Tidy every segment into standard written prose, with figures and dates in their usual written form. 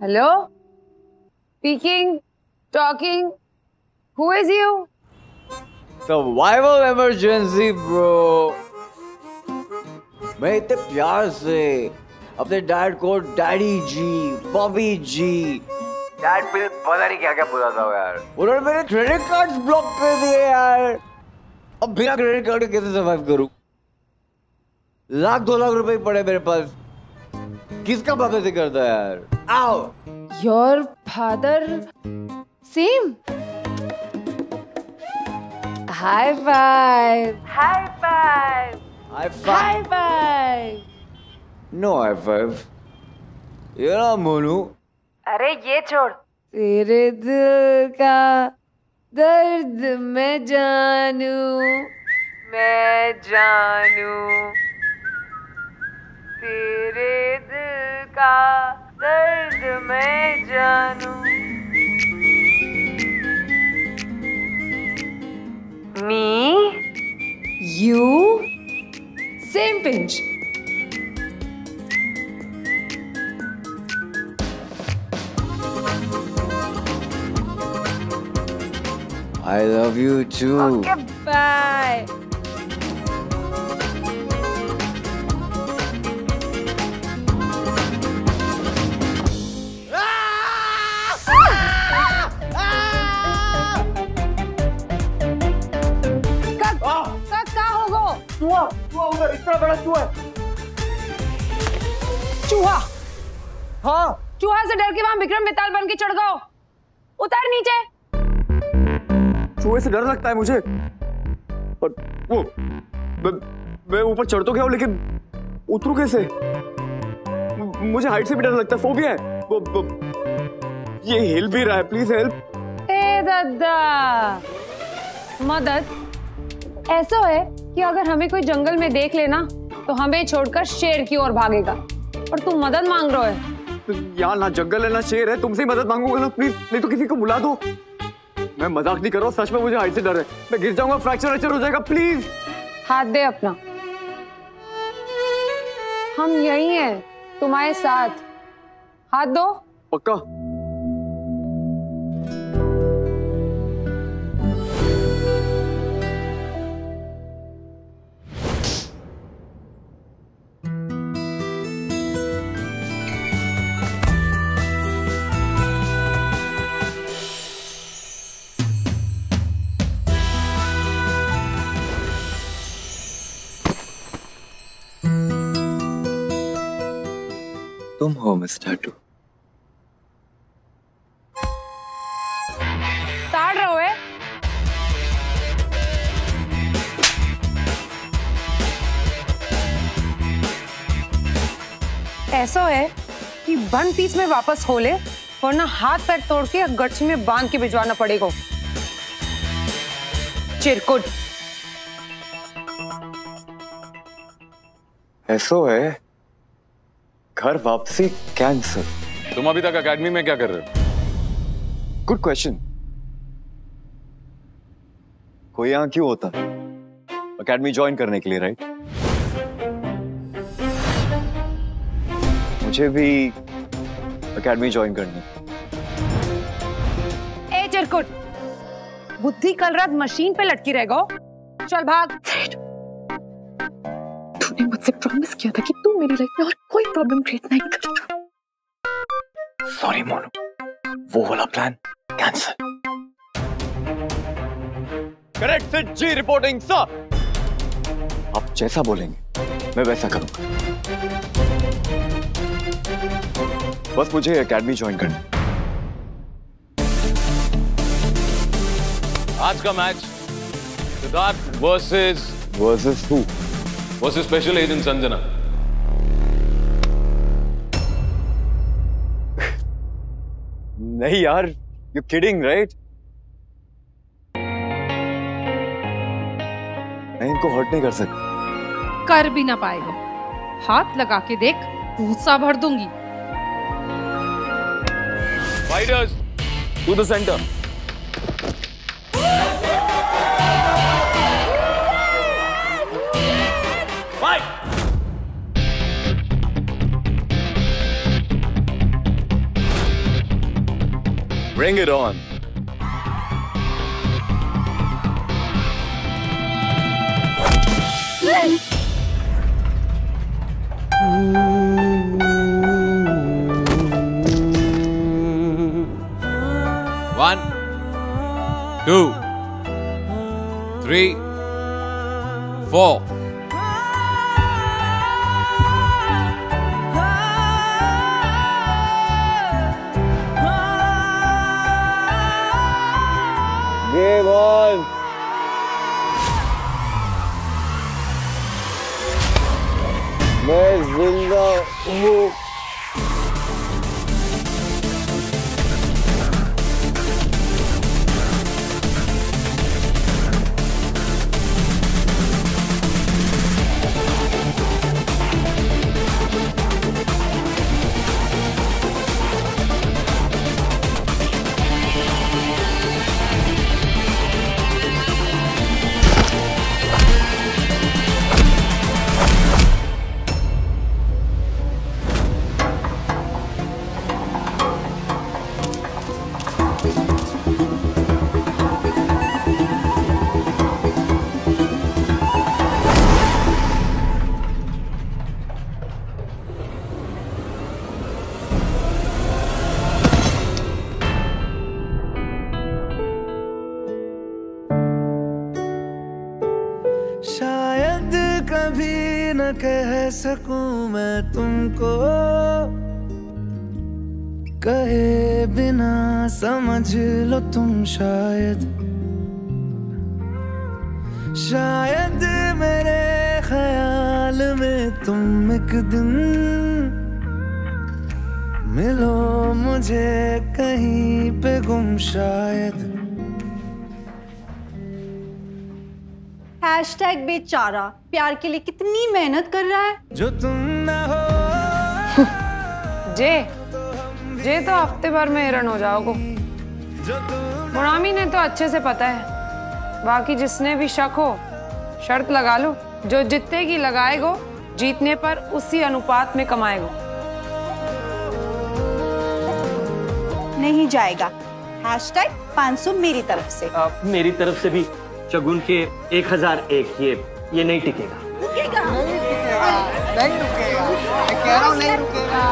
Hello, speaking, talking, who is you? Survival emergency bro. मैं इतने प्यार से अपने डैड को daddy ji, Bobby ji, dad bill पता नहीं क्या क्या बुलाता हूँ यार। उन्होंने मेरे क्रेडिट कार्ड्स ब्लॉक कर दिए यार। अब बिना क्रेडिट कार्ड के कैसे सर्वाइव करूँ? लाख 2 लाख रुपए पड़े मेरे पास। किसका बाप ऐसे करता है यार? आओ। Your father, same. High five. High five. High five. High five. No high five. ये ना मोनू। अरे ये छोड़। तेरे दिल का दर्द मैं जानू, मैं जानू। तेरे दिल का दर्द मैं जानू। Me, you, same pinch. I love you too. Okay, bye. चूहा उधर, इतना बड़ा चूहा। चूहा? हाँ। चूहा से डर के वहाँ विक्रम बेताल बन के चढ़ गओ। उतर नीचे। चूहे से डर लगता है मुझे। और वो मैं ऊपर चढ़ तो गया हूँ, लेकिन उतरूं कैसे? मुझे हाइट से भी डर लगता है, फोबिया है। वो ये हिल भी रहा है, प्लीज हेल्प। ए दादा, मदद। ऐसा है कि अगर हमें कोई जंगल में देख लेना तो हमें छोड़कर शेर की ओर भागेगा, और तुम मदद मांग रहे हो। यार ना जंगल है ना शेर है, तुमसे ही मदद मांगूंगा ना, प्लीज। नहीं तो किसी को बुला दो। मैं मजाक नहीं कर रहा हूँ, सच में मुझे हाइट से डर है। मैं गिर जाऊंगा, फ्रैक्चर हो जाएगा, प्लीज। हाथ दे अपना। हम यही हैं तुम्हारे साथ। हाथ दो। पक्का? तुम हो मिस टैटू। ताड़ रहो है। ऐसा है कि 1 पीस में वापस हो ले, वरना हाथ पैर तोड़ के गच्छ में बांध के भिजवाना पड़ेगा। चिरकुट। ऐसा है, घर वापसी कैंसिल। तुम अभी तक एकेडमी में क्या कर रहे हो? Good question. कोई यहाँ क्यों होता? एकेडमी ज्वाइन करने के लिए, राइट? मुझे भी एकेडमी ज्वाइन करनी। ए चिरकुट, बुद्धि कल रात मशीन पे लटकी रहेगा। चल भाग। तूने मुझसे प्रॉमिस किया था कि तू मेरी लाइफ में और कोई प्रॉब्लम क्रिएट नहीं करेगा। सॉरी मोनू, वो वाला plan cancel. Correct sit ji, reporting sir. आप जैसा बोलेंगे मैं वैसा करूंगा। बस मुझे एकेडमी ज्वाइन करनी। आज का match Siddharth versus who? Versus special agent Sanjana. नहीं यार, यू किडिंग राइट? मैं इनको हर्ट नहीं कर सकता। कर भी ना पाएगा। हाथ लगा के देख, गुस्सा भर दूंगी। Fighters to the center. Bring it on. One, two, three, four. Game on. मैं जिंदा हूँ। शायद कभी न कह सकूं मैं तुमको, कहे बिना समझ लो तुम शायद। शायद मेरे ख्याल में तुम एक दिन मिलो मुझे कहीं पे गुम शायद। हैशटैग बेचारा प्यार के लिए कितनी मेहनत कर रहा है। जो तुम ना हो जे तो हफ्ते भर में हिरन हो जाओगे। मुनामी ने तो अच्छे से पता है, बाकी जिसने भी शक हो शर्त लगा लो, जो जितने की लगाएगो जीतने पर उसी अनुपात में कमाएगो। नहीं जाएगा। हैशटैग 500 मेरी तरफ से। मेरी तरफ से भी शगुन के 1001। ये नहीं टिकेगा। नहीं रुकेगा। मैं कह रहा हूँ नहीं रुकेगा।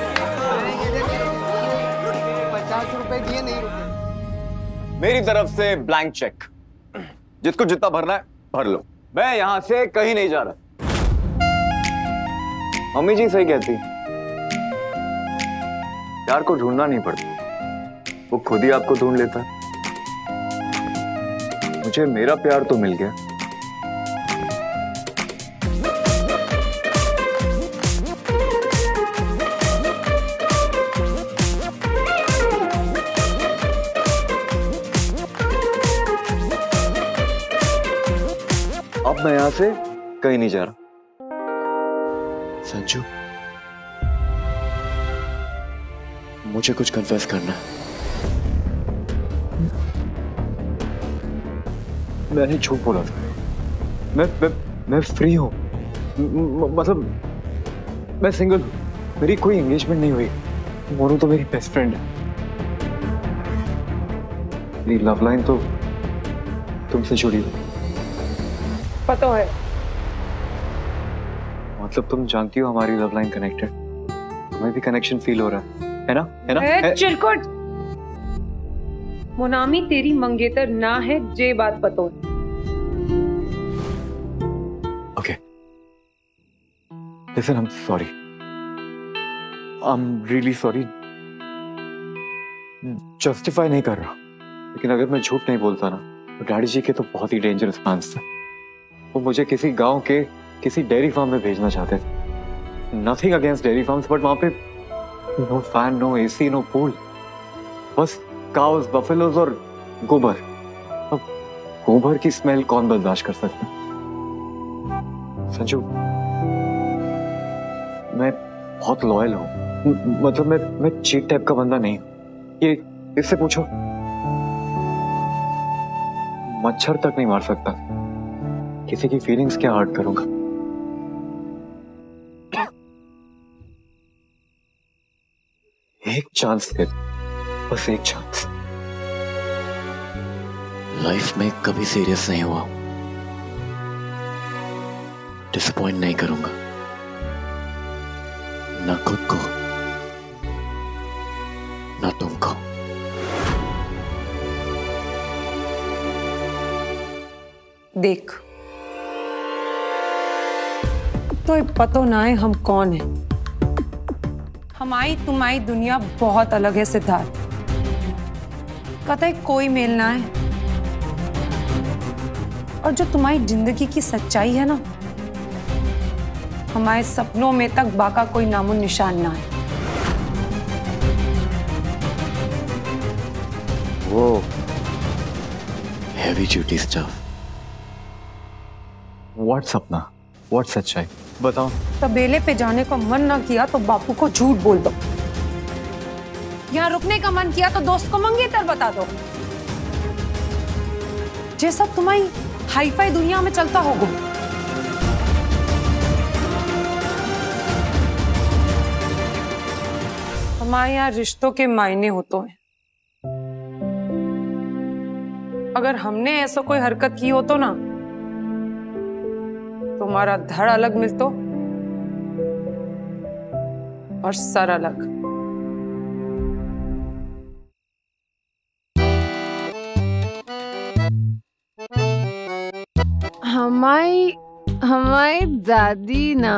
50 रुपए दिए नहीं रुकेगा। मेरी तरफ से ब्लैंक चेक। जिसको जितना भरना है भर लो। मैं यहाँ से कहीं नहीं जा रहा। मम्मी जी सही कहती, प्यार को ढूंढना नहीं पड़ता, वो खुद ही आपको ढूंढ लेता है। मुझे मेरा प्यार तो मिल गया। अब मैं यहां से कहीं नहीं जा रहा। संजू, मुझे कुछ कन्फेस करना है। मैंने झूठ बोला था। मैं फ्री हूँ। मतलब मैं सिंगल हूँ। मेरी कोई एंगेजमेंट नहीं हुई। मोनू तो मेरी बेस्ट फ्रेंड है। मेरी लव लाइन तो तुमसे जुड़ी हुई। पता है, मतलब तुम जानती हो हमारी लव लाइन कनेक्टेड। तुम्हें भी कनेक्शन फील हो रहा है ना? है ना? चिरकुट। मुनामी तेरी मंगेतर ना है, जे बात पतो है। Okay. Listen, I'm sorry. I'm really sorry. Justify नहीं कर रहा, लेकिन अगर मैं झूठ नहीं बोलता ना, तो डैडी जी के तो बहुत ही डेंजरस प्लान्स थे। वो मुझे किसी गांव के किसी डेयरी फार्म में भेजना चाहते थे। Nothing against dairy farms, but वहां पे no fan, no AC, no pool, बस काउस, बफेलोज और गोबर। अब गोबर की स्मेल कौन बर्दाश्त कर सकता? संजू, मैं बहुत लॉयल हूँ। मतलब मैं चीट टाइप का बंदा नहीं हूँ। ये इससे पूछो, मच्छर तक नहीं मार सकता, किसी की फीलिंग्स क्या हर्ट करूंगा। एक चांस दे, बस एक चांस। लाइफ में कभी सीरियस नहीं हुआ, डिसअपॉइंट नहीं करूंगा, ना खुद को ना तुमको। देख, तो पतो ना है हम कौन है। हमारी तुम्हारी दुनिया बहुत अलग है सिद्धार्थ, कतई कोई मेल ना है। और जो तुम्हारी जिंदगी की सच्चाई है ना, हमारे सपनों में तक बाका कोई नामो निशान ना है। वो हैवी ड्यूटी स्टफ। व्हाट सपना, व्हाट सच्चाई, बताओ। तबेले पे जाने का मन ना किया तो बापू को झूठ बोल दो। यहाँ रुकने का मन किया तो दोस्त को मंगेतर बता दो। ये सब तुम्हारी हाईफाई दुनिया में चलता होगा। हमारे यहाँ रिश्तों के मायने होते हैं। अगर हमने ऐसा कोई हरकत की हो तो ना, तुम्हारा धड़ अलग मिलतो और सर अलग। हमारी दादी ना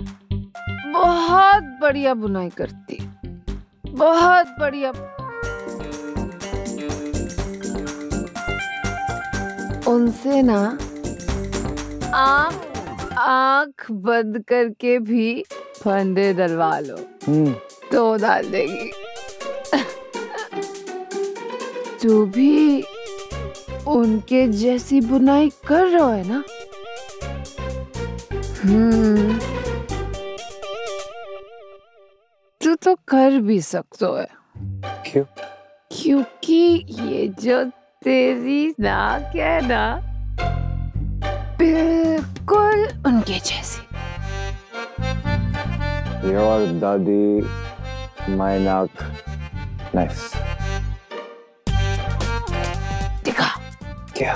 बहुत बढ़िया बुनाई करती, बहुत बढ़िया। उनसे ना आंख बंद करके भी फंदे डलवा लो तो डाल देगी। जो भी उनके जैसी बुनाई कर रहा है ना, तू तो कर भी सकते है। क्यों? क्योंकि ये जो तेरी नाक है ना, बिल्कुल उनके जैसी। योर दादी, माय नाक, नाइस। दिखा। क्या?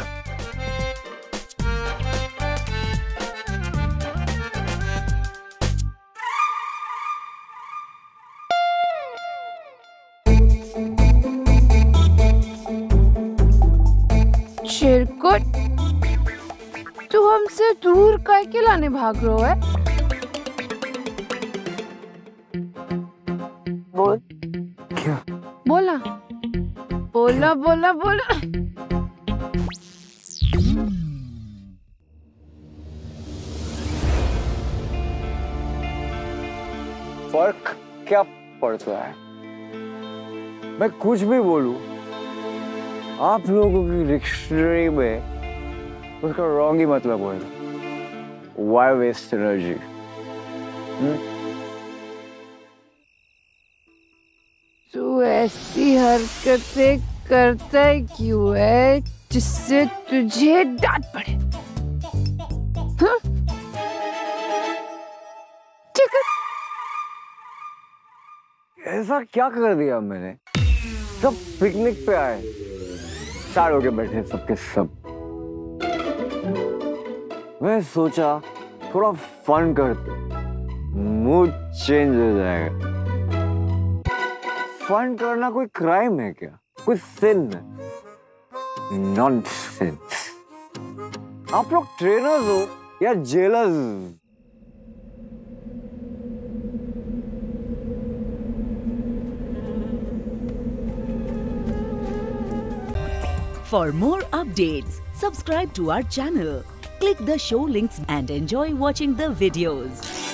चिरकुट, तू हमसे दूर काय के लाने भाग रहा है? बोल। क्या? बोला बोला बोला बोला। फर्क क्या पड़ता है? मैं कुछ भी बोलूं, आप लोगों की डिक्शनरी में उसका रॉन्ग ही मतलब होगा। Why waste energy? तू ऐसी हरकतें करता है क्यों है जिससे तुझे डांट पड़े? ऐसा क्या कर दिया मैंने? सब पिकनिक पे आए, साथ होके बैठे सबके सब। मैं सोचा थोड़ा फन करते, मूड चेंज हो जाएगा। फन करना कोई क्राइम है क्या? कोई सिन है? नॉनसेंस। आप लोग ट्रेनर्स हो या jailers? For more updates, subscribe to our channel, click the show links and enjoy watching the videos.